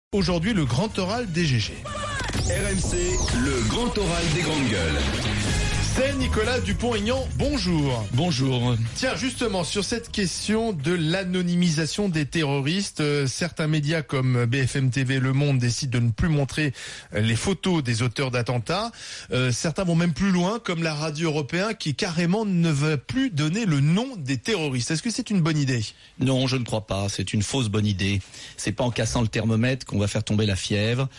Aujourd'hui, le grand oral des GG. RMC, le grand oral des grandes gueules. C'est Nicolas Dupont-Aignan, bonjour. Bonjour. Tiens, justement, sur cette question de l'anonymisation des terroristes, certains médias comme BFM TV, Le Monde décident de ne plus montrer les photos des auteurs d'attentats. Certains vont même plus loin, comme la radio européenne, qui carrément ne veut plus donner le nom des terroristes. Est-ce que c'est une bonne idée ? Non, je ne crois pas. C'est une fausse bonne idée. C'est pas en cassant le thermomètre qu'on va faire tomber la fièvre.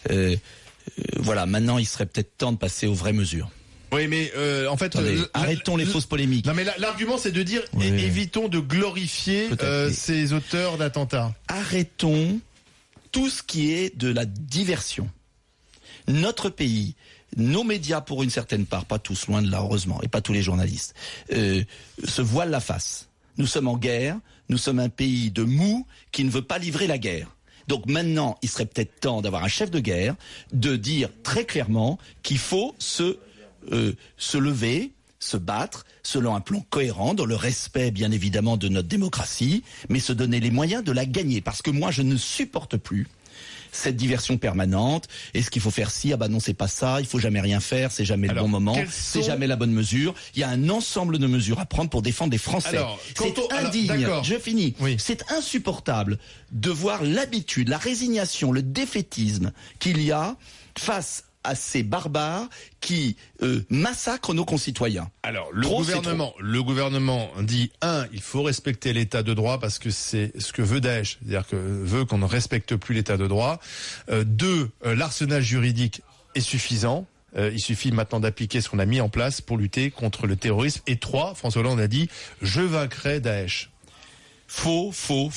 Voilà, maintenant, il serait peut-être temps de passer aux vraies mesures. Oui, mais en fait... Attendez, arrêtons les fausses polémiques. Non, mais l'argument, c'est de dire, Oui. évitons de glorifier ces auteurs d'attentats. Arrêtons tout ce qui est de la diversion. Notre pays, nos médias pour une certaine part, pas tous, loin de là, heureusement, et pas tous les journalistes, se voilent la face. Nous sommes en guerre, nous sommes un pays de mou qui ne veut pas livrer la guerre. Donc maintenant, il serait peut-être temps d'avoir un chef de guerre, de dire très clairement qu'il faut se lever, se battre, selon un plan cohérent, dans le respect bien évidemment de notre démocratie, mais se donner les moyens de la gagner. Parce que moi, je ne supporte plus cette diversion permanente. Est-ce qu'il faut faire ci? Ah bah non, c'est pas ça. Il faut jamais rien faire. C'est jamais le bon moment. C'est jamais la bonne mesure. Il y a un ensemble de mesures à prendre pour défendre les Français. C'est indigne. Je finis. Oui. C'est insupportable de voir l'habitude, la résignation, le défaitisme qu'il y a face à ces barbares qui massacrent nos concitoyens. Alors, le gouvernement dit, il faut respecter l'état de droit parce que c'est ce que veut Daesh, c'est-à-dire que veut qu'on ne respecte plus l'état de droit. 2, l'arsenal juridique est suffisant. Il suffit maintenant d'appliquer ce qu'on a mis en place pour lutter contre le terrorisme. Et 3, François Hollande a dit, je vaincrai Daesh. Faux.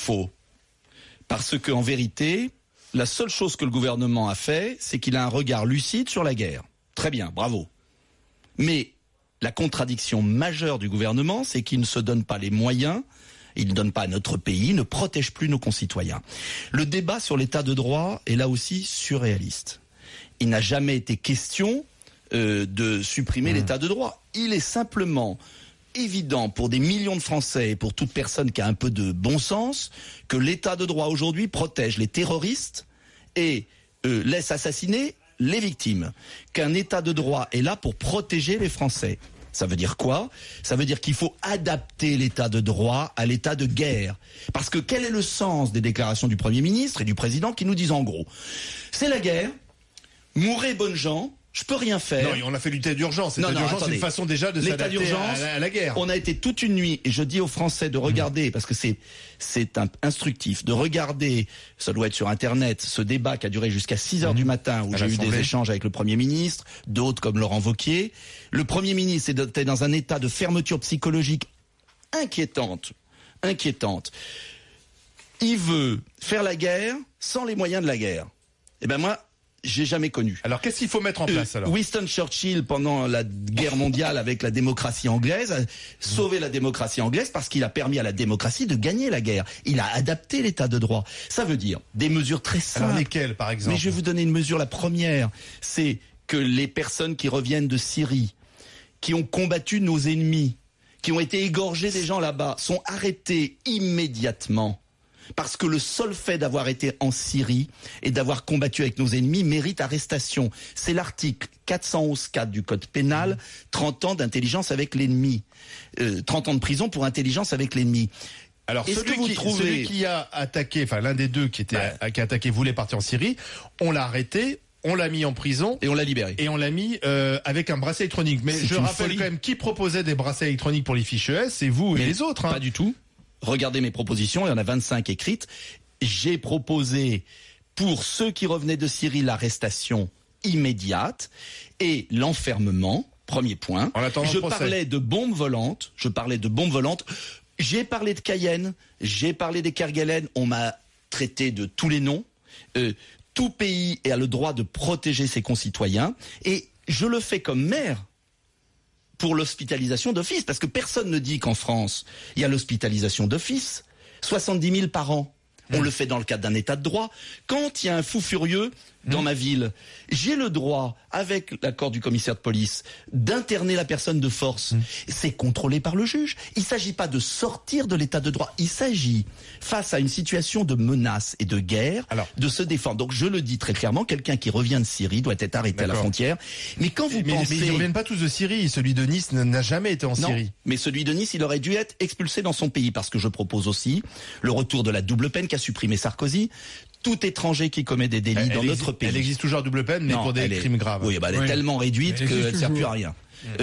Parce que en vérité, la seule chose que le gouvernement a fait, c'est qu'il a un regard lucide sur la guerre. Très bien, bravo. Mais la contradiction majeure du gouvernement, c'est qu'il ne se donne pas les moyens, il ne donne pas à notre pays, ne protège plus nos concitoyens. Le débat sur l'état de droit est là aussi surréaliste. Il n'a jamais été question de supprimer l'état de droit. Il est simplement évident pour des millions de Français et pour toute personne qui a un peu de bon sens que l'état de droit aujourd'hui protège les terroristes et laisse assassiner les victimes. Qu'un état de droit est là pour protéger les Français. Ça veut dire quoi? Ça veut dire qu'il faut adapter l'état de droit à l'état de guerre. Parce que quel est le sens des déclarations du Premier ministre et du Président qui nous disent en gros, c'est la guerre, mourrez bonnes gens, je peux rien faire. Non, on a fait l'état d'urgence. L'état d'urgence, c'est une façon déjà de s'adapter à la guerre. On a été toute une nuit, et je dis aux Français de regarder, parce que c'est instructif, de regarder, ça doit être sur Internet, ce débat qui a duré jusqu'à 6h du matin, où j'ai eu des échanges avec le Premier ministre, d'autres comme Laurent Wauquiez. Le Premier ministre était dans un état de fermeture psychologique inquiétante. Il veut faire la guerre sans les moyens de la guerre. Eh ben moi, j'ai jamais connu. Alors, qu'est-ce qu'il faut mettre en place alors ? Winston Churchill, pendant la guerre mondiale avec la démocratie anglaise, a sauvé la démocratie anglaise parce qu'il a permis à la démocratie de gagner la guerre. Il a adapté l'état de droit. Ça veut dire des mesures très simples. Alors, lesquelles, par exemple ? Mais je vais vous donner une mesure. La première, c'est que les personnes qui reviennent de Syrie, qui ont combattu nos ennemis, qui ont été égorgés des gens là-bas, sont arrêtés immédiatement. Parce que le seul fait d'avoir été en Syrie et d'avoir combattu avec nos ennemis mérite arrestation. C'est l'article 411-4 du Code pénal, 30 ans d'intelligence avec l'ennemi. 30 ans de prison pour intelligence avec l'ennemi. Alors, celui qui a attaqué, enfin l'un des deux qui a attaqué voulait partir en Syrie, on l'a arrêté. On l'a mis en prison. Et on l'a libéré. Et on l'a mis avec un bracelet électronique. Mais je rappelle quand même qui proposait des bracelets électroniques pour les fiches ES, c'est vous et les autres. Pas du tout. Regardez mes propositions, il y en a 25 écrites. J'ai proposé pour ceux qui revenaient de Syrie l'arrestation immédiate et l'enfermement, premier point. Je parlais de bombes volantes, j'ai parlé de Cayenne, j'ai parlé des Kerguelen, on m'a traité de tous les noms. Tout pays a le droit de protéger ses concitoyens et je le fais comme maire pour l'hospitalisation d'office, parce que personne ne dit qu'en France, il y a l'hospitalisation d'office, 70 000 par an. On le fait dans le cadre d'un état de droit. Quand il y a un fou furieux dans ma ville, j'ai le droit, avec l'accord du commissaire de police, d'interner la personne de force. C'est contrôlé par le juge. Il ne s'agit pas de sortir de l'état de droit. Il s'agit, face à une situation de menace et de guerre, de se défendre. Donc je le dis très clairement, quelqu'un qui revient de Syrie doit être arrêté à la frontière. Mais quand vous pensez... Mais ils ne reviennent pas tous de Syrie. Celui de Nice n'a jamais été en Syrie. Mais celui de Nice, il aurait dû être expulsé dans son pays, parce que je propose aussi le retour de la double peine qu'a supprimé Sarkozy. Tout étranger qui commet des délits dans notre pays. Elle existe toujours double peine, mais pour des crimes graves. Oui, elle est tellement réduite qu'elle ne sert plus à rien.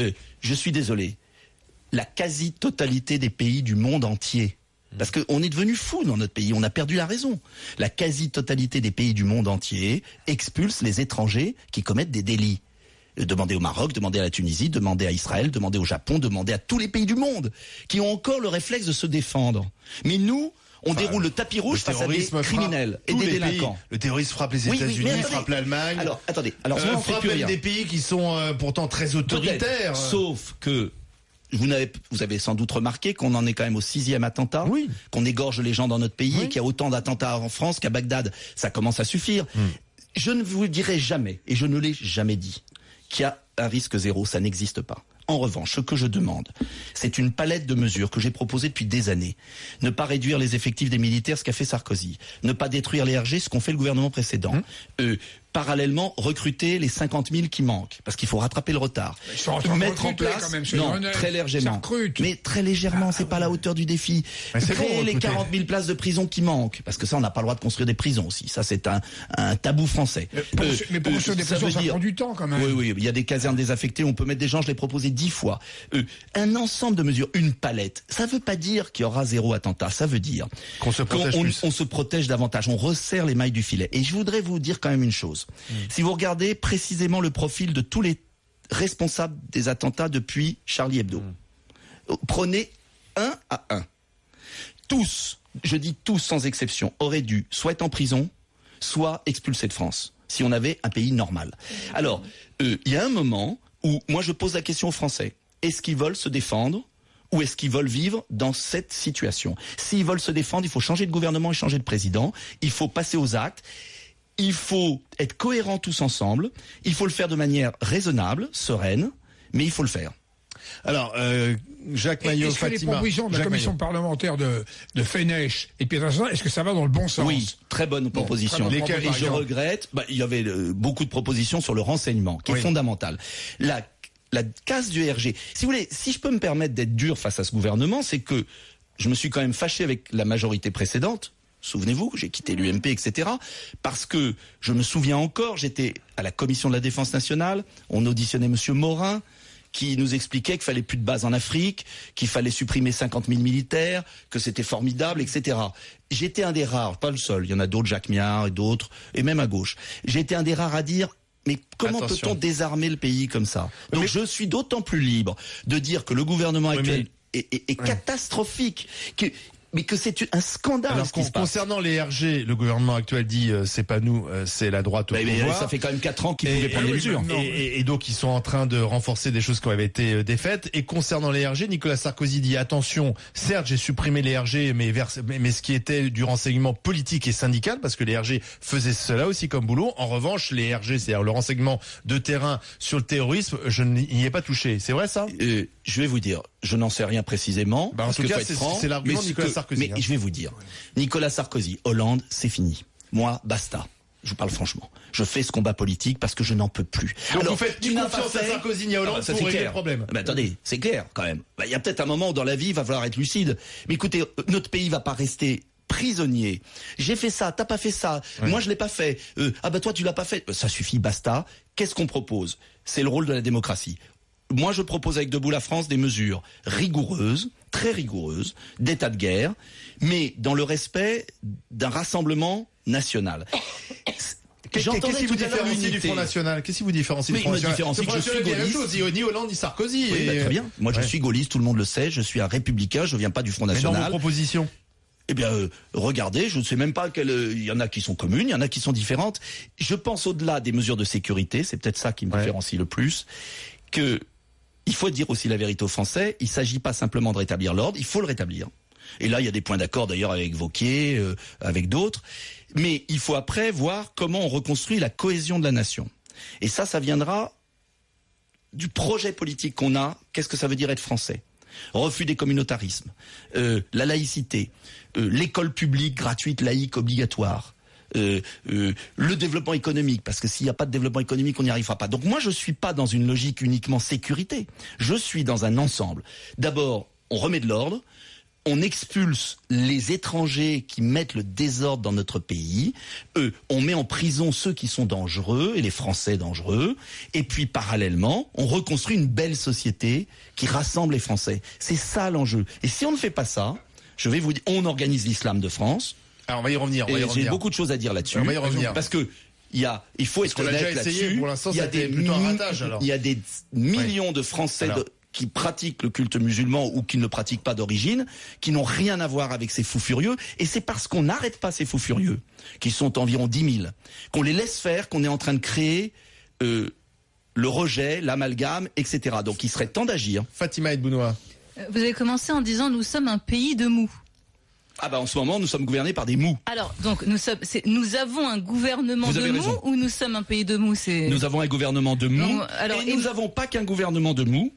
Je suis désolé. La quasi-totalité des pays du monde entier, parce qu'on est devenu fou dans notre pays, on a perdu la raison. La quasi-totalité des pays du monde entier expulsent les étrangers qui commettent des délits. Demandez au Maroc, demandez à la Tunisie, demandez à Israël, demandez au Japon, demandez à tous les pays du monde qui ont encore le réflexe de se défendre. Mais nous, on déroule le tapis rouge face à des criminels et des délinquants. Le terrorisme frappe les États-Unis, frappe l'Allemagne. Alors, attendez. Alors, frappe même des pays qui sont pourtant très autoritaires. Sauf que vous avez sans doute remarqué qu'on en est quand même au 6e attentat, qu'on égorge les gens dans notre pays et qu'il y a autant d'attentats en France qu'à Bagdad. Ça commence à suffire. Je ne vous dirai jamais, et je ne l'ai jamais dit, qu'il y a un risque zéro. Ça n'existe pas. En revanche, ce que je demande, c'est une palette de mesures que j'ai proposées depuis des années. Ne pas réduire les effectifs des militaires, ce qu'a fait Sarkozy. Ne pas détruire les RG, ce qu'ont fait le gouvernement précédent. Parallèlement, recruter les 50 000 qui manquent, parce qu'il faut rattraper le retard. Ils sont en train de mettre en place, quand même, très légèrement. Mais très légèrement, c'est pas à la hauteur du défi. Créer les 40 000 places de prison qui manquent, parce que ça, on n'a pas le droit de construire des prisons aussi. Ça, c'est un tabou français. Mais pour construire des prisons, ça prend du temps quand même. Oui, il y a des casernes désaffectées, on peut mettre des gens, je l'ai proposé 10 fois. Un ensemble de mesures, une palette. Ça veut pas dire qu'il y aura zéro attentat, ça veut dire qu'on se protège plus. On se protège davantage, on resserre les mailles du filet. Et je voudrais vous dire quand même une chose. Si vous regardez précisément le profil de tous les responsables des attentats depuis Charlie Hebdo, prenez un à un. Tous, je dis tous sans exception, auraient dû soit être en prison, soit expulsés de France, si on avait un pays normal. Alors, il y a un moment où moi je pose la question aux Français. Est-ce qu'ils veulent se défendre ou est-ce qu'ils veulent vivre dans cette situation? S'ils veulent se défendre, il faut changer de gouvernement et changer de président. Il faut passer aux actes. Il faut être cohérents tous ensemble. Il faut le faire de manière raisonnable, sereine, mais il faut le faire. Alors, Jacques Maillot, Fatima. Est-ce que les propositions de la commission parlementaire de Fenech et de Pietrasanta, est-ce que ça va dans le bon sens? Oui, très bonne proposition. Et je regrette, il y avait beaucoup de propositions sur le renseignement, qui est fondamental. La casse du RG. Si vous voulez, si je peux me permettre d'être dur face à ce gouvernement, c'est que je me suis quand même fâché avec la majorité précédente. Souvenez-vous, j'ai quitté l'UMP, etc. Parce que je me souviens encore, j'étais à la commission de la défense nationale, on auditionnait Monsieur Morin, qui nous expliquait qu'il fallait plus de bases en Afrique, qu'il fallait supprimer 50 000 militaires, que c'était formidable, etc. J'étais un des rares, pas le seul, il y en a d'autres, Jacques Miard et d'autres, et même à gauche. J'ai été un des rares à dire, mais comment peut-on désarmer le pays comme ça? Donc je suis d'autant plus libre de dire que le gouvernement actuel est catastrophique, mais que c'est un scandale. Alors, concernant les RG, le gouvernement actuel dit c'est pas nous, c'est la droite au pouvoir. Ça fait quand même 4 ans qu'ils pouvaient prendre des mesures. Et donc ils sont en train de renforcer des choses qui avaient été défaites. Et concernant les RG, Nicolas Sarkozy dit attention, certes j'ai supprimé les RG, mais ce qui était du renseignement politique et syndical, parce que les RG faisaient cela aussi comme boulot. En revanche, les RG, c'est-à-dire le renseignement de terrain sur le terrorisme, je n'y ai pas touché. C'est vrai ça? Je vais vous dire, je n'en sais rien précisément. En tout cas, c'est l'argument de Nicolas Sarkozy. Mais je vais vous dire, Nicolas Sarkozy, Hollande, c'est fini. Moi, basta. Je vous parle franchement. Je fais ce combat politique parce que je n'en peux plus. Donc vous faites ni confiance à Sarkozy ni à Hollande pour régler le problème. Mais attendez, c'est clair quand même. Il y a peut-être un moment où dans la vie, il va falloir être lucide. Mais écoutez, notre pays va pas rester prisonnier. J'ai fait ça, t'as pas fait ça. Moi, je l'ai pas fait. Toi, tu l'as pas fait. Ça suffit, basta. Qu'est-ce qu'on propose? C'est le rôle de la démocratie. Moi, je propose avec Debout la France des mesures rigoureuses, très rigoureuses, d'état de guerre, mais dans le respect d'un rassemblement national. Qu'est-ce qui vous différencie du Front National? Qu'est-ce qui vous différencie du Front National? Je suis gaulliste. Ni Hollande ni Sarkozy. Très bien. Moi, je suis gaulliste, tout le monde le sait. Je suis un républicain, je viens pas du Front National. Mais dans vos propositions? Eh bien, regardez, je ne sais même pas il y en a qui sont communes, il y en a qui sont différentes. Je pense au-delà des mesures de sécurité, c'est peut-être ça qui me différencie le plus, que il faut dire aussi la vérité aux Français, il ne s'agit pas simplement de rétablir l'ordre, il faut le rétablir. Et là, il y a des points d'accord d'ailleurs avec Wauquiez, avec d'autres. Mais il faut après voir comment on reconstruit la cohésion de la nation. Et ça viendra du projet politique qu'on a. Qu'est-ce que ça veut dire être français ? Refus des communautarismes, la laïcité, l'école publique gratuite, laïque, obligatoire, le développement économique, parce que s'il n'y a pas de développement économique, on n'y arrivera pas. Donc moi, je suis pas dans une logique uniquement sécurité. Je suis dans un ensemble. D'abord, on remet de l'ordre. On expulse les étrangers qui mettent le désordre dans notre pays. On met en prison ceux qui sont dangereux et les Français dangereux. Et puis, parallèlement, on reconstruit une belle société qui rassemble les Français. C'est ça l'enjeu. Et si on ne fait pas ça, je vais vous dire, on organise l'islam de France. Alors, on va y revenir. J'ai beaucoup de choses à dire là-dessus. On va y revenir. Parce que il faut être honnête là-dessus. Pour l'instant, c'était plutôt un ratage, alors. Il y a des millions de Français qui pratiquent le culte musulman ou qui ne le pratiquent pas d'origine, qui n'ont rien à voir avec ces fous furieux. Et c'est parce qu'on n'arrête pas ces fous furieux, qui sont environ 10 000, qu'on les laisse faire, qu'on est en train de créer le rejet, l'amalgame, etc. Donc il serait temps d'agir. Fatima Edbounoua. Vous avez commencé en disant « nous sommes un pays de mous ». Ah bah en ce moment, nous sommes gouvernés par des mous. Alors, donc, nous avons un gouvernement de mous ou nous sommes un pays de mous ? Nous avons un gouvernement de mous. Nous n'avons pas qu'un gouvernement de mous.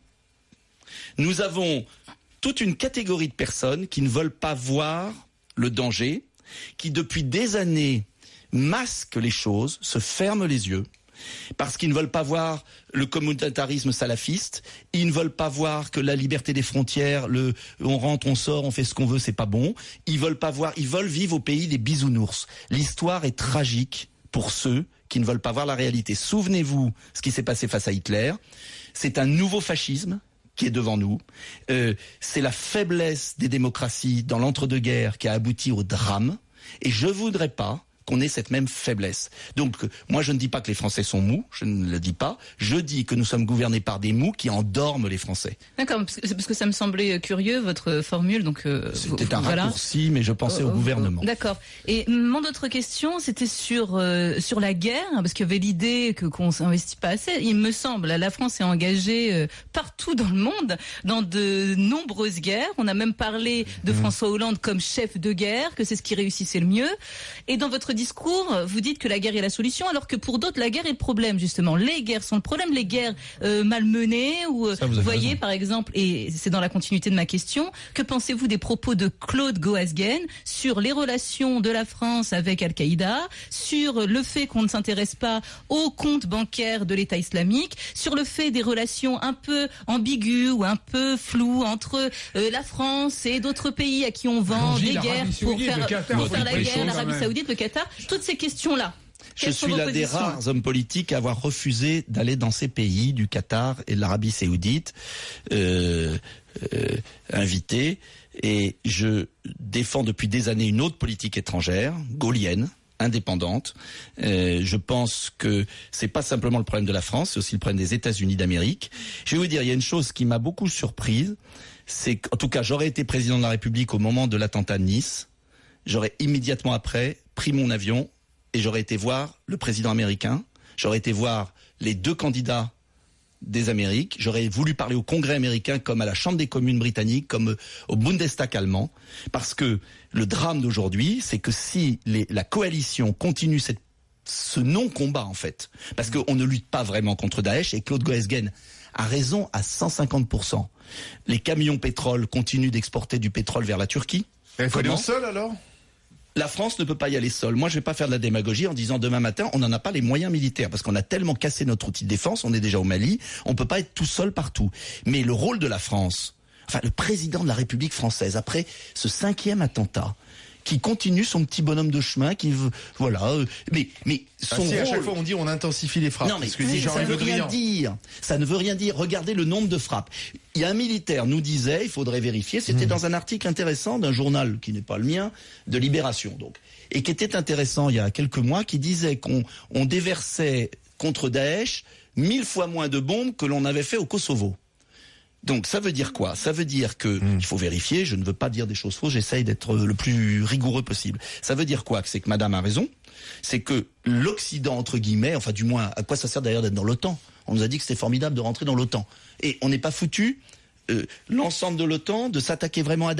Nous avons toute une catégorie de personnes qui ne veulent pas voir le danger, qui depuis des années masquent les choses, se ferment les yeux, parce qu'ils ne veulent pas voir le communautarisme salafiste, ils ne veulent pas voir que la liberté des frontières, on rentre, on sort, on fait ce qu'on veut, c'est pas bon. Ils veulent pas voir, ils veulent vivre au pays des bisounours. L'histoire est tragique pour ceux qui ne veulent pas voir la réalité. Souvenez-vous ce qui s'est passé face à Hitler. C'est un nouveau fascisme qui est devant nous. C'est la faiblesse des démocraties dans l'entre-deux-guerres qui a abouti au drame. Et je voudrais pas qu'on ait cette même faiblesse. Donc, moi, je ne dis pas que les Français sont mous, je ne le dis pas. Je dis que nous sommes gouvernés par des mous qui endorment les Français. D'accord, parce que ça me semblait curieux, votre formule. Donc, c'était un raccourci, mais je pensais au gouvernement. D'accord. Et mon autre question, c'était sur la guerre, parce qu'il y avait l'idée qu'on s'investit pas assez. Il me semble, la France est engagée partout dans le monde, dans de nombreuses guerres. On a même parlé de François Hollande comme chef de guerre, que c'est ce qui réussissait le mieux. Et dans votre discours, vous dites que la guerre est la solution, alors que pour d'autres, la guerre est le problème, justement. Les guerres sont le problème, les guerres malmenées, ou vous voyez, par exemple, et c'est dans la continuité de ma question, que pensez-vous des propos de Claude Goasguen sur les relations de la France avec Al-Qaïda, sur le fait qu'on ne s'intéresse pas aux comptes bancaires de l'État islamique, sur le fait des relations un peu ambiguës ou un peu floues entre la France et d'autres pays à qui on vend des guerres pour faire la guerre, l'Arabie Saoudite, le Qatar, toutes ces questions-là. Je suis l'un des rares hommes politiques à avoir refusé d'aller dans ces pays du Qatar et de l'Arabie Saoudite, invité, et je défends depuis des années une autre politique étrangère, gaullienne, indépendante. Je pense que c'est pas simplement le problème de la France, c'est aussi le problème des États-Unis d'Amérique. Je vais vous dire, il y a une chose qui m'a beaucoup surprise, c'est qu'en tout cas, j'aurais été président de la République au moment de l'attentat de Nice. J'aurais immédiatement après pris mon avion et j'aurais été voir le président américain, j'aurais été voir les deux candidats des Amériques, j'aurais voulu parler au Congrès américain comme à la Chambre des communes britannique, comme au Bundestag allemand, parce que le drame d'aujourd'hui, c'est que si la coalition continue ce non-combat en fait, parce qu'on ne lutte pas vraiment contre Daesh, et Claude Goasguen a raison à 150%. Les camions pétrole continuent d'exporter du pétrole vers la Turquie. Il faut aller au sol alors ? La France ne peut pas y aller seule. Moi, je vais pas faire de la démagogie en disant demain matin, on n'en a pas les moyens militaires parce qu'on a tellement cassé notre outil de défense, on est déjà au Mali, on peut pas être tout seul partout. Mais le rôle de la France, enfin le président de la République française, après ce 5e attentat, qui continue son petit bonhomme de chemin, qui voilà, mais son rôle. À chaque fois on dit on intensifie les frappes. Non mais ça ne veut rien dire. Ça ne veut rien dire. Regardez le nombre de frappes. Il y a un militaire nous disait, il faudrait vérifier. C'était dans un article intéressant d'un journal qui n'est pas le mien, de Libération donc, et qui était intéressant il y a quelques mois, qui disait qu'on déversait contre Daesh 1000 fois moins de bombes que l'on avait fait au Kosovo. Donc ça veut dire quoi ? Ça veut dire que il faut vérifier, je ne veux pas dire des choses fausses, j'essaye d'être le plus rigoureux possible. Ça veut dire quoi ? C'est que madame a raison, c'est que l'Occident, entre guillemets, enfin du moins, à quoi ça sert d'ailleurs d'être dans l'OTAN ? On nous a dit que c'était formidable de rentrer dans l'OTAN. Et on n'est pas foutu, l'ensemble de l'OTAN, de s'attaquer vraiment à Daesh ?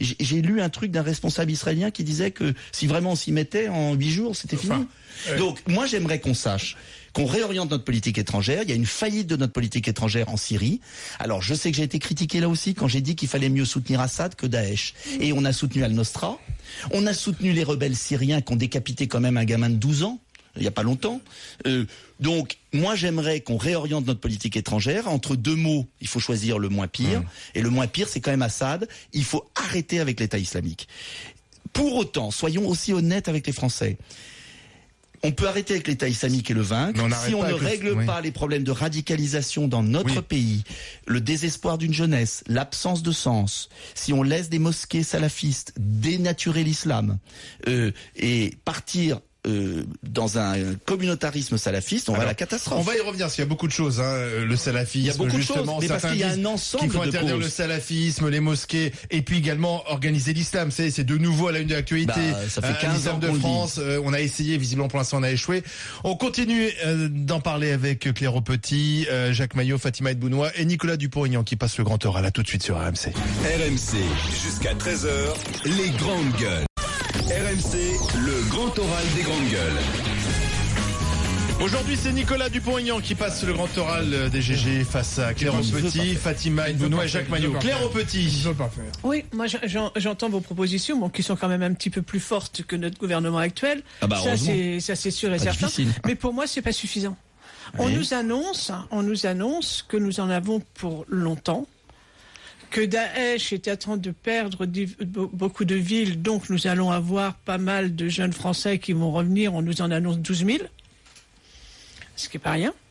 j'ai lu un truc d'un responsable israélien qui disait que si vraiment on s'y mettait en 8 jours, c'était fini. Donc moi j'aimerais qu'on sache qu'on réoriente notre politique étrangère. Il y a une faillite de notre politique étrangère en Syrie. Alors je sais que j'ai été critiqué là aussi quand j'ai dit qu'il fallait mieux soutenir Assad que Daesh. Et on a soutenu Al-Nosra, on a soutenu les rebelles syriens qui ont décapité quand même un gamin de 12 ans. Il n'y a pas longtemps. Donc, moi, j'aimerais qu'on réoriente notre politique étrangère. Entre deux mots, il faut choisir le moins pire. Et le moins pire, c'est quand même Assad. Il faut arrêter avec l'État islamique. Pour autant, soyons aussi honnêtes avec les Français. On peut arrêter avec l'État islamique et le vaincre si on ne règle pas les problèmes de radicalisation dans notre pays, le désespoir d'une jeunesse, l'absence de sens, si on laisse des mosquées salafistes dénaturer l'islam et partir dans un communautarisme salafiste, on va à la catastrophe. On va y revenir, parce qu'il y a beaucoup de choses, le salafisme, il y a beaucoup justement, de choses, mais parce qu'il y a un ensemble qu'il faut de interdire causes. Le salafisme, les mosquées, et puis également organiser l'islam. C'est de nouveau à la une de l'actualité. Ça fait 15 ans de France, on a essayé, visiblement pour l'instant on a échoué. On continue d'en parler avec Claire Aupetit, Jacques Maillot, Fatima Edbounoua et Nicolas Dupont-Aignan qui passe le grand oral. À tout de suite sur RMC. RMC, jusqu'à 13h, les grandes gueules. RMC, le grand oral des grandes gueules. Aujourd'hui, c'est Nicolas Dupont-Aignan qui passe le grand oral des GG face à Claire Aupetit, Fatima Edbounoua et Jacques Maillot. Claire Aupetit. Oui, moi j'entends vos propositions, qui sont quand même un petit peu plus fortes que notre gouvernement actuel. Ça c'est sûr et certain. Difficile. Mais pour moi, c'est pas suffisant. On nous annonce que nous en avons pour longtemps. Que Daesh est en train de perdre beaucoup de villes, donc nous allons avoir pas mal de jeunes Français qui vont revenir, on nous en annonce 12 000, ce qui n'est pas rien.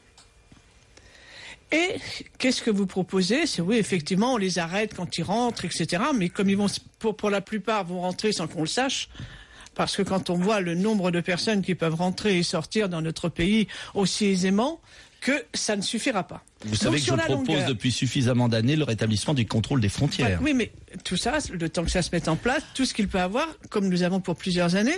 Et qu'est-ce que vous proposez? C'est oui, effectivement, on les arrête quand ils rentrent, etc. Mais comme ils vont, pour la plupart, vont rentrer sans qu'on le sache, parce que quand on voit le nombre de personnes qui peuvent rentrer et sortir dans notre pays aussi aisément, que ça ne suffira pas. Vous savez que je propose depuis suffisamment d'années le rétablissement du contrôle des frontières. Oui, mais tout ça, le temps que ça se mette en place, tout ce qu'il peut avoir, comme nous avons pour plusieurs années,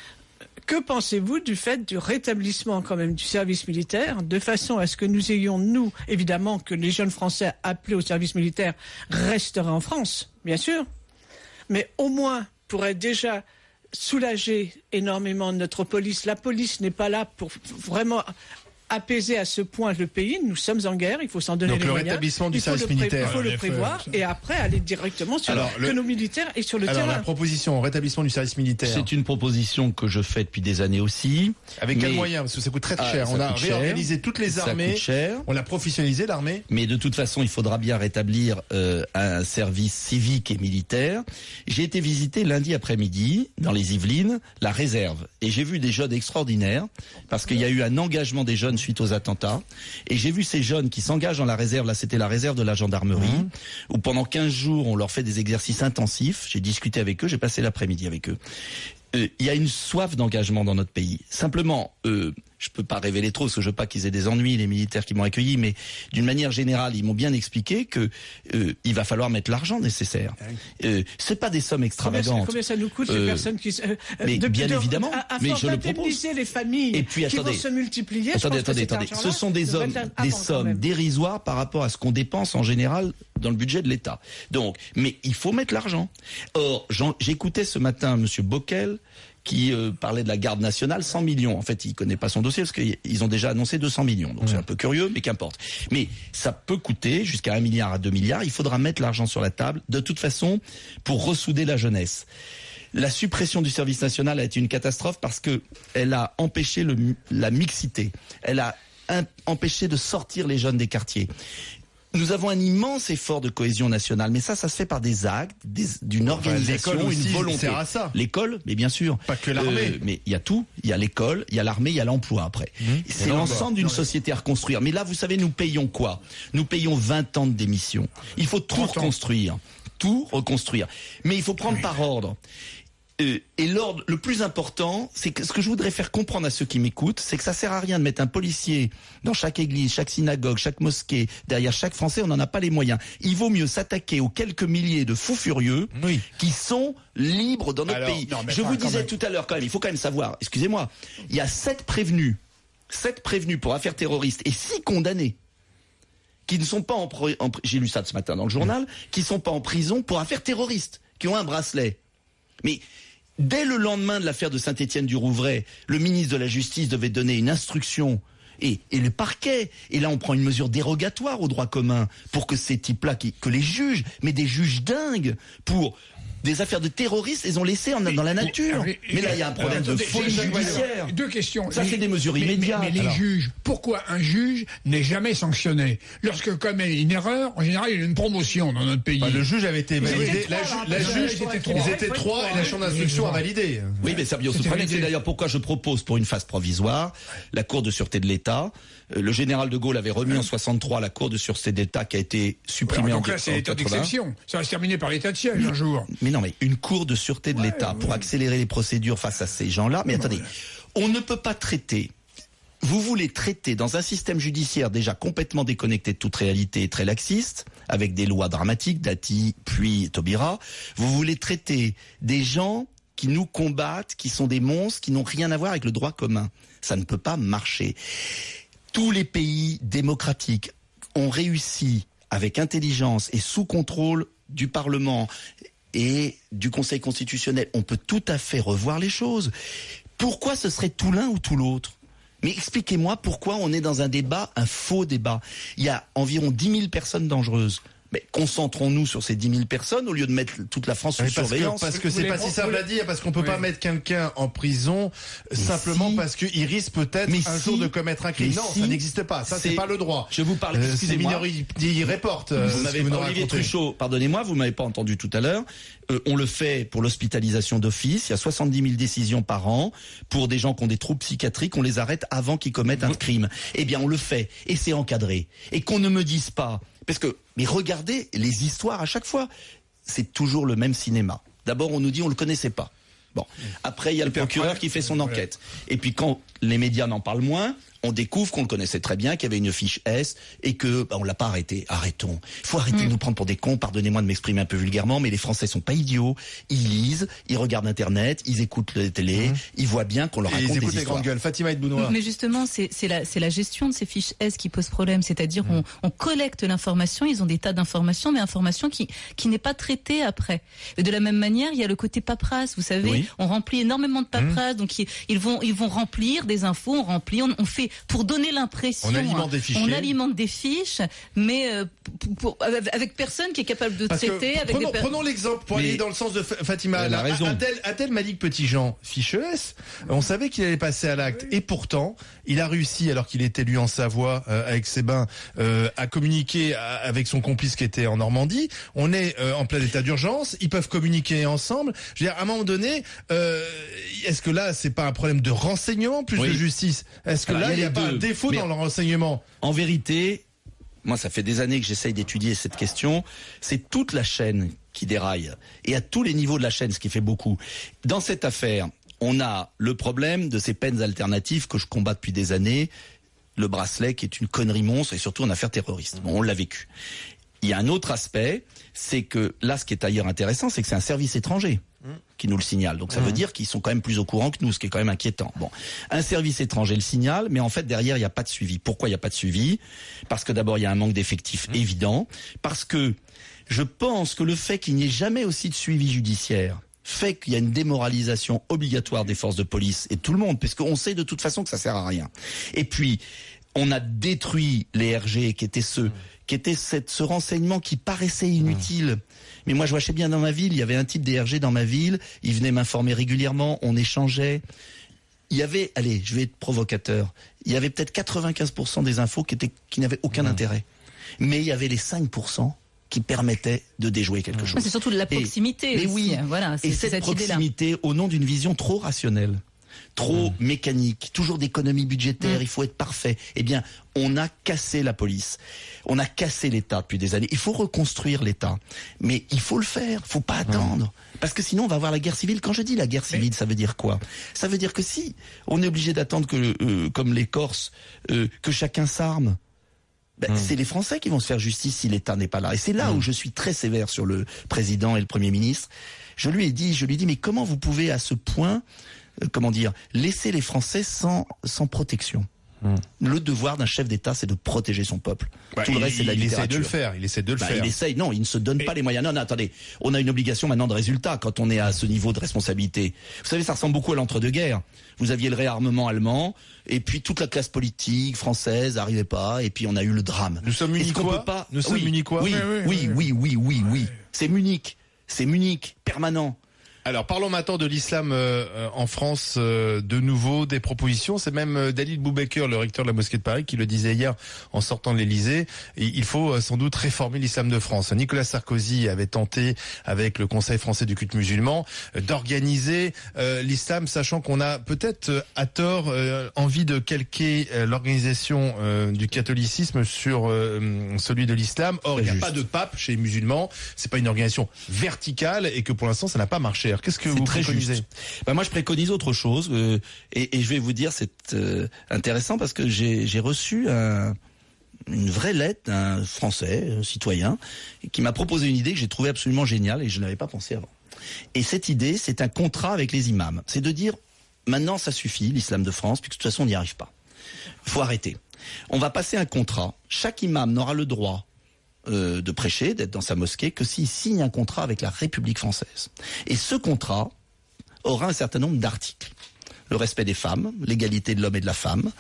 que pensez-vous du fait du rétablissement quand même du service militaire, de façon à ce que nous ayons, nous, évidemment, que les jeunes Français appelés au service militaire resteraient en France, bien sûr, mais au moins pourraient déjà soulager énormément notre police. La police n'est pas là pour vraiment apaiser à ce point le pays. Nous sommes en guerre, il faut s'en donner les moyens. Donc le rétablissement du service militaire. Il faut le prévoir et après aller directement sur nos militaires et sur le terrain. Alors la proposition, rétablissement du service militaire. C'est une proposition que je fais depuis des années aussi. Avec quels moyens? Parce que ça coûte très cher. On a réorganisé toutes les armées. On a professionnalisé l'armée. Mais de toute façon, il faudra bien rétablir un service civique et militaire. J'ai été visiter lundi après-midi, dans les Yvelines, la réserve. Et j'ai vu des jeunes extraordinaires, parce qu'il y a eu un engagement des jeunes suite aux attentats. Et j'ai vu ces jeunes qui s'engagent dans la réserve, là c'était la réserve de la gendarmerie, où pendant 15 jours on leur fait des exercices intensifs. J'ai discuté avec eux, j'ai passé l'après-midi avec eux. Il y a une soif d'engagement dans notre pays. Simplement, je peux pas révéler trop, parce que je veux pas qu'ils aient des ennuis, les militaires qui m'ont accueilli, mais d'une manière générale, ils m'ont bien expliqué que il va falloir mettre l'argent nécessaire. C'est pas des sommes extravagantes. Combien ça nous coûte, ces personnes qui... mais bien évidemment, mais je le propose. Indemniser les familles et puis, qui vont se multiplier. Attendez. Ce sont des sommes dérisoires par rapport à ce qu'on dépense en général dans le budget de l'État. Donc, mais il faut mettre l'argent. Or, j'écoutais ce matin Monsieur Bockel qui parlait de la garde nationale, 100 millions. En fait, il connaît pas son dossier parce qu'ils ont déjà annoncé 200 millions. Donc c'est un peu curieux, mais qu'importe. Mais ça peut coûter jusqu'à 1 milliard à 2 milliards. Il faudra mettre l'argent sur la table, de toute façon, pour ressouder la jeunesse. La suppression du service national a été une catastrophe parce que elle a empêché la mixité. Elle a empêché de sortir les jeunes des quartiers. Nous avons un immense effort de cohésion nationale, mais ça se fait par des actes, d'une organisation, une volonté. Sert à ça. L'école, mais bien sûr. Pas que l'armée. Mais il y a tout. Il y a l'école, il y a l'armée, il y a l'emploi après. C'est l'ensemble d'une société à reconstruire. Mais là, vous savez, nous payons quoi? Nous payons 20 ans de démission. Il faut tout reconstruire. Tout reconstruire. Mais il faut prendre par ordre. Et l'ordre le plus important, c'est que ce que je voudrais faire comprendre à ceux qui m'écoutent, c'est que ça sert à rien de mettre un policier dans chaque église, chaque synagogue, chaque mosquée, derrière chaque Français, on n'en a pas les moyens. Il vaut mieux s'attaquer aux quelques milliers de fous furieux qui sont libres dans notre pays. Je vous disais tout à l'heure quand même, il faut quand même savoir, excusez-moi, il y a 7 prévenus pour affaires terroristes et 6 condamnés qui ne sont pas j'ai lu ça ce matin dans le journal, qui ne sont pas en prison pour affaires terroristes. qui ont un bracelet. Mais dès le lendemain de l'affaire de Saint-Étienne-du-Rouvray, le ministre de la Justice devait donner une instruction et le parquet. Et là, on prend une mesure dérogatoire au droit commun pour que ces types-là, que les juges, mais des juges dingues, pour des affaires de terroristes, ils ont laissé dans la nature. Mais là, il y a un problème de folie judiciaire. Deux questions. Ça, c'est des mesures immédiates. Mais les juges, pourquoi un juge n'est jamais sanctionné? Lorsque commet une erreur, en général, il y a une promotion dans notre pays. Le juge avait été validé. Ils étaient trois et la chambre d'instruction a validé. Oui, mais ça vient au suprême. C'est d'ailleurs pourquoi je propose pour une phase provisoire la Cour de sûreté de l'État. Le général de Gaulle avait remis en 63 la Cour de sûreté d'État qui a été supprimée en 80. Donc là, c'est l'état d'exception. Ça va se terminer par l'état de siège un jour. Mais non, mais une Cour de sûreté de l'État pour accélérer les procédures face à ces gens-là. Mais attendez, on ne peut pas traiter. Vous voulez traiter dans un système judiciaire déjà complètement déconnecté de toute réalité et très laxiste, avec des lois dramatiques, Dati, puis Taubira. Vous voulez traiter des gens qui nous combattent, qui sont des monstres, qui n'ont rien à voir avec le droit commun. Ça ne peut pas marcher. Tous les pays démocratiques ont réussi avec intelligence et sous contrôle du Parlement et du Conseil constitutionnel. On peut tout à fait revoir les choses. Pourquoi ce serait tout l'un ou tout l'autre? Mais expliquez-moi pourquoi on est dans un débat, un faux débat. Il y a environ 10 000 personnes dangereuses. Mais concentrons-nous sur ces 10 000 personnes au lieu de mettre toute la France sous surveillance. Parce que c'est pas si simple à dire, parce qu'on peut pas mettre quelqu'un en prison simplement parce qu'il risque peut-être un jour de commettre un crime. Non, ça n'existe pas. Ça, c'est pas le droit. Je vous parle, excusez-moi. C'est Minority Report. Vous m'avez pas, Olivier Truchot, pardonnez-moi, vous m'avez pas entendu tout à l'heure. On le fait pour l'hospitalisation d'office. Il y a 70 000 décisions par an pour des gens qui ont des troubles psychiatriques. On les arrête avant qu'ils commettent un crime. Eh bien, on le fait. Et c'est encadré. Et qu'on ne me dise pas. Parce que, mais regardez les histoires à chaque fois. C'est toujours le même cinéma. D'abord, on nous dit on le connaissait pas. Bon. Après, il y a le procureur qui fait son enquête. Et puis quand les médias n'en parlent moins, on découvre qu'on le connaissait très bien, qu'il y avait une fiche S et que on l'a pas arrêté. Arrêtons. Il faut arrêter de nous prendre pour des cons. Pardonnez-moi de m'exprimer un peu vulgairement, mais les Français sont pas idiots. Ils lisent, ils regardent Internet, ils écoutent la télé, ils voient bien qu'on leur raconte des histoires. Ils écoutent les grandes gueules. Fatima Edbounoua. Mais justement, c'est la gestion de ces fiches S qui pose problème. C'est-à-dire on collecte l'information, ils ont des tas d'informations, mais information qui n'est pas traitée après. Et de la même manière, il y a le côté paperasse. Vous savez, on remplit énormément de paperasse, donc ils vont remplir des infos, on fait pour donner l'impression. On alimente des fichiers. On alimente des fiches, mais avec personne qui est capable de traiter. Prenons l'exemple pour aller dans le sens de Fatima. Elle a raison. Adel Malik Petitjean, fiche S, on savait qu'il allait passer à l'acte. Et pourtant, il a réussi, alors qu'il est élu en Savoie, avec Sébin, à communiquer avec son complice qui était en Normandie. On est en plein état d'urgence. Ils peuvent communiquer ensemble. Je veux dire, à un moment donné, est-ce que là, c'est pas un problème de renseignement plus de justice? Est-ce que là, il n'y a pas un défaut dans le renseignement? En vérité, moi, ça fait des années que j'essaye d'étudier cette question. C'est toute la chaîne qui déraille. Et à tous les niveaux de la chaîne, ce qui fait beaucoup. Dans cette affaire, on a le problème de ces peines alternatives que je combats depuis des années. Le bracelet, qui est une connerie monstre, et surtout en affaire terroriste. Bon, on l'a vécu. Il y a un autre aspect, c'est que là, ce qui est ailleurs intéressant, c'est que c'est un service étranger qui nous le signale. Donc ça veut dire qu'ils sont quand même plus au courant que nous, ce qui est quand même inquiétant. Bon, un service étranger le signale, mais en fait derrière il n'y a pas de suivi. Pourquoi il n'y a pas de suivi? Parce que d'abord il y a un manque d'effectifs évident, parce que je pense que le fait qu'il n'y ait jamais aussi de suivi judiciaire fait qu'il y a une démoralisation obligatoire des forces de police et de tout le monde, puisqu'on sait de toute façon que ça sert à rien. Et puis on a détruit les RG qui étaient ce renseignement qui paraissait inutile. Mais moi, je voyais bien dans ma ville, il y avait un type des RG dans ma ville, il venait m'informer régulièrement, on échangeait. Il y avait, allez, je vais être provocateur, il y avait peut-être 95% des infos qui n'avaient aucun intérêt. Mais il y avait les 5% qui permettaient de déjouer quelque chose. C'est surtout de la proximité aussi. Oui, voilà, et cette proximité au nom d'une vision trop rationnelle, trop mécanique, toujours d'économie budgétaire, il faut être parfait. Eh bien, on a cassé la police. On a cassé l'État depuis des années. Il faut reconstruire l'État. Mais il faut le faire. Faut pas attendre. Parce que sinon, on va avoir la guerre civile. Quand je dis la guerre civile, ça veut dire quoi? Ça veut dire que si on est obligé d'attendre que, comme les Corses, que chacun s'arme, c'est les Français qui vont se faire justice si l'État n'est pas là. Et c'est là où je suis très sévère sur le président et le Premier ministre. Je lui ai dit, mais comment vous pouvez à ce point, laisser les Français sans protection? Le devoir d'un chef d'État, c'est de protéger son peuple. Tout le reste, c'est de la littérature. Il essaie de le faire. Il essaye. Non, il ne se donne pas les moyens. Non, attendez. On a une obligation maintenant de résultat quand on est à ce niveau de responsabilité. Vous savez, ça ressemble beaucoup à l'entre-deux-guerres. Vous aviez le réarmement allemand, et puis toute la classe politique française n'arrivait pas, et puis on a eu le drame. Nous sommes munichois. Nous sommes munichois. Oui. C'est Munich, permanent. Alors parlons maintenant de l'islam en France de nouveau, des propositions. C'est même Dalil Boubaker, le recteur de la mosquée de Paris, qui le disait hier en sortant de l'Élysée. Il faut sans doute réformer l'islam de France. Nicolas Sarkozy avait tenté, avec le Conseil français du culte musulman, d'organiser l'islam, sachant qu'on a peut-être à tort envie de calquer l'organisation du catholicisme sur celui de l'islam. Or, il n'y a pas de pape chez les musulmans. C'est pas une organisation verticale et que pour l'instant, ça n'a pas marché. Alors, qu'est-ce que vous préconisez ? Moi, je préconise autre chose et je vais vous dire, c'est intéressant parce que j'ai reçu une vraie lettre d'un Français, un citoyen, qui m'a proposé une idée que j'ai trouvée absolument géniale et je n'avais pas pensé avant. Et cette idée, c'est un contrat avec les imams. C'est de dire, maintenant, ça suffit, l'islam de France, puisque de toute façon, on n'y arrive pas. Il faut arrêter. On va passer un contrat. Chaque imam n'aura le droit de prêcher, d'être dans sa mosquée, que s'il signe un contrat avec la République française. Et ce contrat aura un certain nombre d'articles. Le respect des femmes, l'égalité de l'homme et de la femme,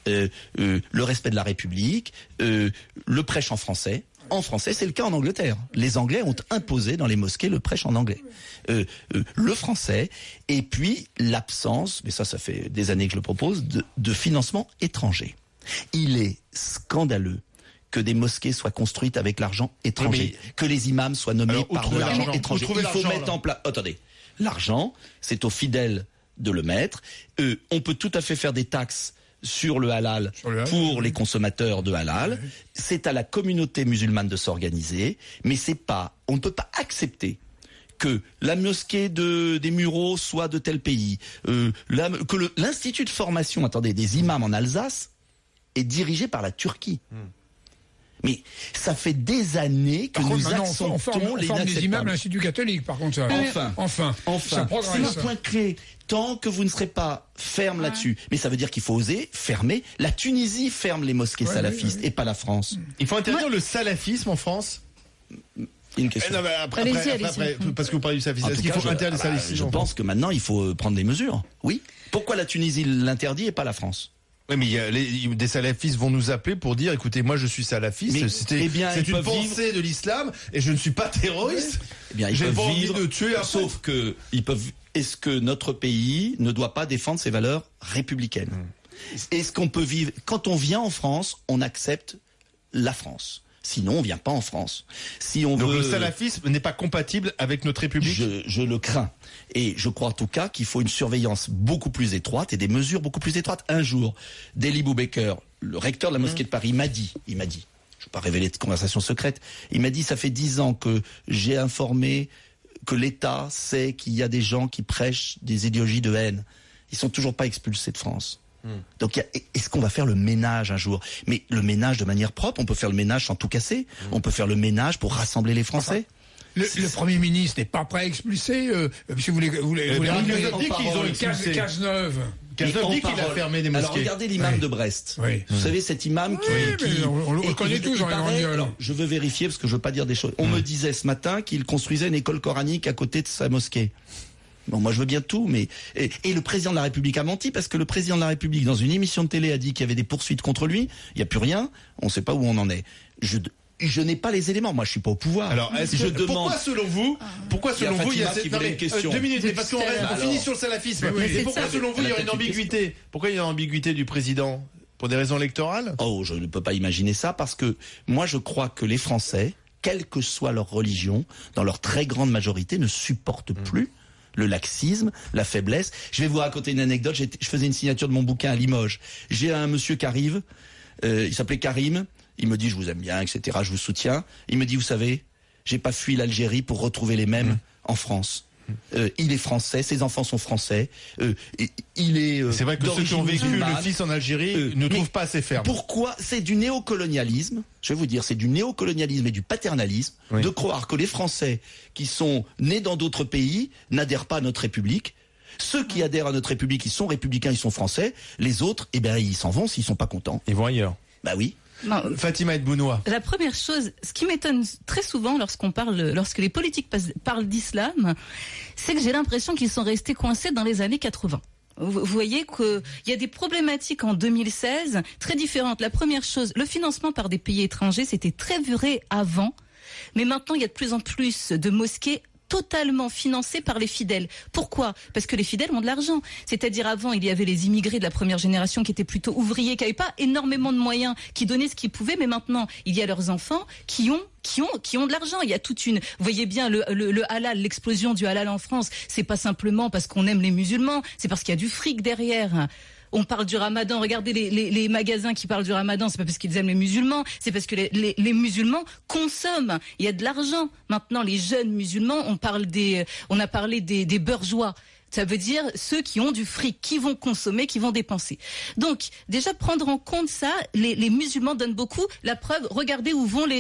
le respect de la République, le prêche en français. En français, c'est le cas en Angleterre. Les Anglais ont imposé dans les mosquées le prêche en anglais. Le français, et puis l'absence, mais ça fait des années que je le propose, de financement étranger. Il est scandaleux que des mosquées soient construites avec l'argent étranger, que les imams soient nommés par de l'argent étranger. Il faut mettre en place... Attendez, l'argent, c'est aux fidèles de le mettre. On peut tout à fait faire des taxes sur le halal pour les consommateurs de halal. C'est à la communauté musulmane de s'organiser, mais on ne peut pas accepter que la mosquée des Mureaux soit de tel pays, que l'institut de formation, des imams en Alsace est dirigé par la Turquie. Mais ça fait des années que nous acceptons les inacceptables. des imams l'Institut catholique, par contre. Enfin. C'est le point clé. Tant que vous ne serez pas ferme là-dessus. Mais ça veut dire qu'il faut oser fermer. La Tunisie ferme les mosquées salafistes et pas la France. Il faut interdire le salafisme en France ? Une question. Après, parce que vous parlez du salafisme. Est-ce qu'il faut interdire le salafisme ? Je pense que maintenant, il faut prendre des mesures. Oui. Pourquoi la Tunisie l'interdit et pas la France ? Oui, mais des salafistes vont nous appeler pour dire, écoutez, moi je suis salafiste, c'est une pensée de l'islam et je ne suis pas terroriste. J'ai pas envie de tuer. Sauf que est-ce que notre pays ne doit pas défendre ses valeurs républicaines ? Est-ce qu'on peut vivre quand on vient en France, on accepte la France. Sinon, on vient pas en France. Donc le salafisme n'est pas compatible avec notre République ? Je le crains. Et je crois en tout cas qu'il faut une surveillance beaucoup plus étroite et des mesures beaucoup plus étroites. Un jour, Dalil Boubaker, le recteur de la mosquée de Paris, il m'a dit, je ne vais pas révéler de conversation secrète, il m'a dit, ça fait 10 ans que j'ai informé que l'État sait qu'il y a des gens qui prêchent des idéologies de haine. Ils sont toujours pas expulsés de France. Donc, est-ce qu'on va faire le ménage un jour ? Mais le ménage de manière propre, on peut faire le ménage sans tout casser. On peut faire le ménage pour rassembler les Français. Le Premier ministre n'est pas prêt à expulser. Si vous voulez qu'ils ont expulsé Cazeneuve. Cazeneuve dit qu'il a fermé des mosquées. Alors regardez l'imam de Brest. Oui. Vous savez cet imam qui on le connaît tous. Je veux vérifier parce que je veux pas dire des choses. On me disait ce matin qu'il construisait une école coranique à côté de sa mosquée. Bon, moi je veux bien tout, mais et le président de la République a menti parce que le président de la République dans une émission de télé a dit qu'il y avait des poursuites contre lui. Il n'y a plus rien. On ne sait pas où on en est. Je n'ai pas les éléments. Moi, je suis pas au pouvoir. Alors, pourquoi selon vous, il y a cette question. 2 minutes, parce qu'on finit sur le salafisme. Et pourquoi, selon vous, il y a une ambiguïté ? Pourquoi il y a une ambiguïté du président ? Pour des raisons électorales ? Oh, je ne peux pas imaginer ça parce que moi, je crois que les Français, quelle que soit leur religion, dans leur très grande majorité, ne supportent plus le laxisme, la faiblesse. Je vais vous raconter une anecdote. Je faisais une signature de mon bouquin à Limoges. J'ai un monsieur qui arrive. Il s'appelait Karim. Il me dit, je vous aime bien, etc., je vous soutiens. Il me dit, vous savez, j'ai pas fui l'Algérie pour retrouver les mêmes en France. Il est français, ses enfants sont français. Il est c'est vrai que ceux qui ont vécu le fils en Algérie ne trouvent pas assez ferme. Pourquoi ? C'est du néocolonialisme. Je vais vous dire, c'est du néocolonialisme et du paternalisme de croire que les Français qui sont nés dans d'autres pays n'adhèrent pas à notre République. Ceux qui adhèrent à notre République, ils sont républicains, ils sont français. Les autres, eh ben, ils s'en vont s'ils sont pas contents. Ils vont ailleurs. Bah oui. Non, Fatima Edbounoua. la première chose, ce qui m'étonne très souvent lorsque les politiques parlent d'islam, c'est que j'ai l'impression qu'ils sont restés coincés dans les années 80. Vous voyez qu'il y a des problématiques en 2016 très différentes. La première chose, le financement par des pays étrangers, c'était très vrai avant, mais maintenant il y a de plus en plus de mosquées totalement financées par les fidèles. Pourquoi ? Parce que les fidèles ont de l'argent. C'est-à-dire avant, il y avait les immigrés de la première génération qui étaient plutôt ouvriers, qui n'avaient pas énormément de moyens, qui donnaient ce qu'ils pouvaient, mais maintenant, il y a leurs enfants qui ont de l'argent. Il y a toute une, vous voyez bien, le halal, l'explosion du halal en France, c'est pas simplement parce qu'on aime les musulmans, c'est parce qu'il y a du fric derrière. On parle du ramadan, regardez les magasins qui parlent du ramadan, c'est pas parce qu'ils aiment les musulmans, c'est parce que les musulmans consomment. Il y a de l'argent. Maintenant, les jeunes musulmans, on a parlé des bourgeois. Ça veut dire ceux qui ont du fric, qui vont consommer, qui vont dépenser. Donc, déjà prendre en compte ça, les musulmans donnent beaucoup. La preuve, regardez où vont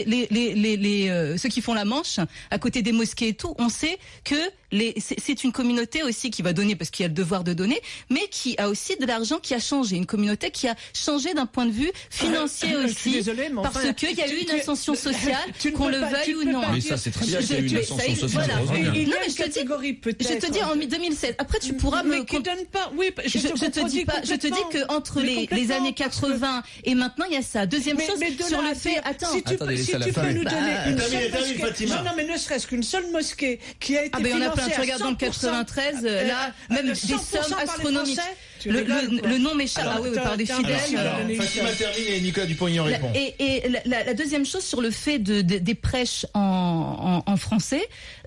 ceux qui font la Manche, à côté des mosquées et tout. On sait que c'est une communauté aussi qui va donner parce qu'il y a le devoir de donner, mais qui a aussi de l'argent, qui a changé. Une communauté qui a changé d'un point de vue financier aussi, parce qu'il y a eu une ascension sociale, qu'on le veuille ou non. Mais ça, c'est très bien, il y a eu une ascension sociale. Voilà. Il y Non, a mais une catégorie peut-être. je te dis en 2016. Après, tu pourras mais qui donne pas. Oui, je te dis que entre les années 80 et maintenant, il y a ça. Deuxième chose, sur le fait, attends. Si tu peux nous donner une seule mosquée. Non, mais ne serait-ce qu'une seule mosquée qui a été financée. Tu regardes dans le 93, là, même des sommes astronomiques. Le nom m'échappe. Ah oui, par des fidèles. Fatima termine et Nicolas Dupont-Aignan répond. Et la deuxième chose sur le fait des prêches en français,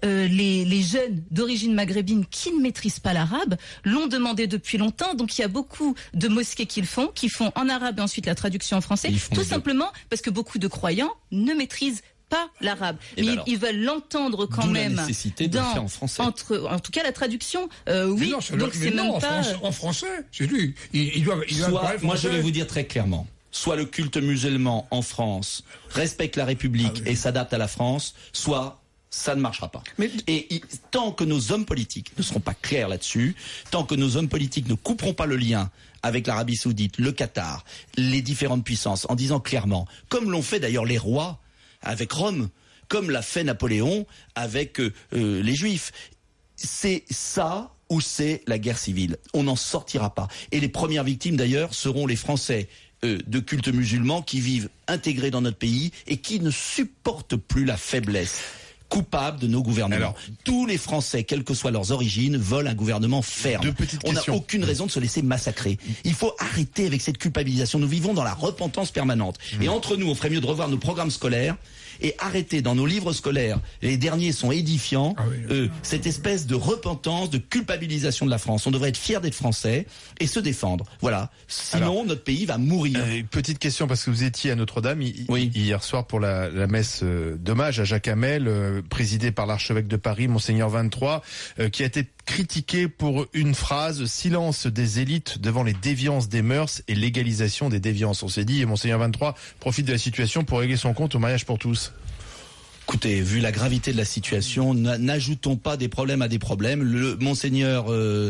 les jeunes d'origine maghrébine qui ne maîtrisent pas l'arabe l'ont demandé depuis longtemps. Donc il y a beaucoup de mosquées qui font en arabe et ensuite la traduction en français, tout simplement parce que beaucoup de croyants ne maîtrisent pas l'arabe, mais ils veulent l'entendre quand même. La nécessité de le faire en français. En tout cas, la traduction, oui. Non, donc c'est même pas en français. C'est lui. Il doit moi, je vais vous dire très clairement. Soit le culte musulman en France respecte la République et s'adapte à la France, soit ça ne marchera pas. Et tant que nos hommes politiques ne seront pas clairs là-dessus, tant que nos hommes politiques ne couperont pas le lien avec l'Arabie Saoudite, le Qatar, les différentes puissances, en disant clairement, comme l'ont fait d'ailleurs les rois avec Rome, comme l'a fait Napoléon avec les Juifs. C'est ça ou c'est la guerre civile. On n'en sortira pas. Et les premières victimes d'ailleurs seront les Français de culte musulman qui vivent intégrés dans notre pays et qui ne supportent plus la faiblesse coupable de nos gouvernements. Alors, tous les Français, quelles que soient leurs origines, veulent un gouvernement ferme. On n'a aucune raison de se laisser massacrer. Il faut arrêter avec cette culpabilisation. Nous vivons dans la repentance permanente. Et entre nous, on ferait mieux de revoir nos programmes scolaires et arrêter dans nos livres scolaires, les derniers sont édifiants, cette espèce de repentance, de culpabilisation de la France. On devrait être fiers d'être Français et se défendre. Voilà. Sinon, notre pays va mourir. Petite question, parce que vous étiez à Notre-Dame hier soir pour la messe d'hommage à Jacques Hamel, présidée par l'archevêque de Paris, Monseigneur 23, qui a été critiqué pour une phrase: silence des élites devant les déviances des mœurs et légalisation des déviances. On s'est dit, et Monseigneur 23 profite de la situation pour régler son compte au mariage pour tous. Écoutez, vu la gravité de la situation, n'ajoutons pas des problèmes à des problèmes. Le Monseigneur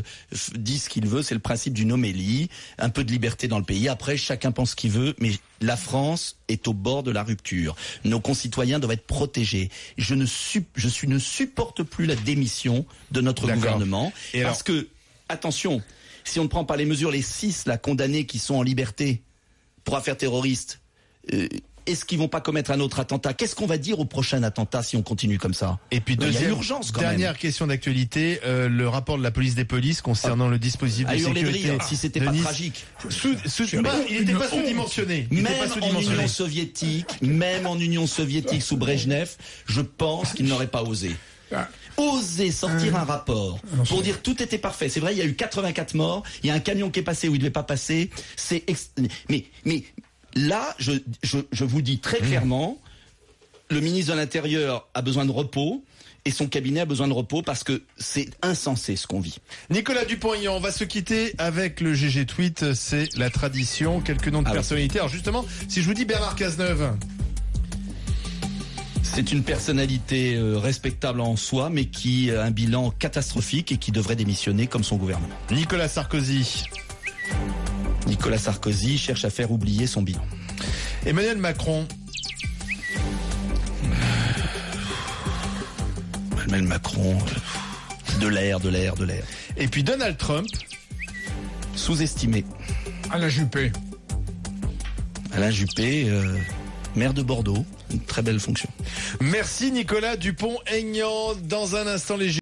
dit ce qu'il veut, c'est le principe d'une homélie, un peu de liberté dans le pays. Après, chacun pense ce qu'il veut, mais la France est au bord de la rupture. Nos concitoyens doivent être protégés. Je ne supporte plus la démission de notre gouvernement. Parce que, attention, si on ne prend pas les mesures, les 6 condamnés qui sont en liberté pour affaires terroristes, est-ce qu'ils vont pas commettre un autre attentat? Qu'est-ce qu'on va dire au prochain attentat si on continue comme ça? Et puis dernière question d'actualité, le rapport de la police des polices concernant le dispositif de sécurité. Si c'était pas tragique. Il n'était pas sous-dimensionné. Même en Union soviétique sous Brejnev, je pense qu'il n'aurait pas osé. Oser sortir un rapport pour dire tout était parfait. C'est vrai, il y a eu 84 morts, il y a un camion qui est passé où il devait pas passer. Mais là, je vous dis très clairement, le ministre de l'Intérieur a besoin de repos et son cabinet a besoin de repos parce que c'est insensé ce qu'on vit. Nicolas Dupont-Aignan, on va se quitter avec le GG Tweet, c'est la tradition, quelques noms de personnalités. Alors justement, si je vous dis Bernard Cazeneuve, C'est une personnalité respectable en soi, mais qui a un bilan catastrophique et qui devrait démissionner comme son gouvernement. Nicolas Sarkozy. Nicolas Sarkozy cherche à faire oublier son bilan. Emmanuel Macron. Emmanuel Macron, de l'air. Et puis Donald Trump. Sous-estimé. Alain Juppé. Alain Juppé, maire de Bordeaux, une très belle fonction. Merci Nicolas Dupont-Aignan. Dans un instant, les